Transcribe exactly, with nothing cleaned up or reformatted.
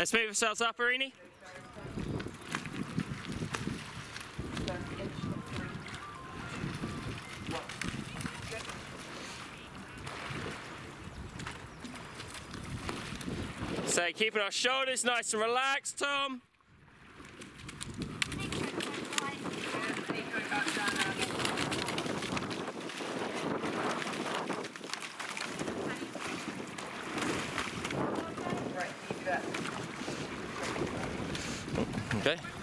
Let's move ourselves up, Arini. So keeping our shoulders nice and relaxed, Tom. Okay.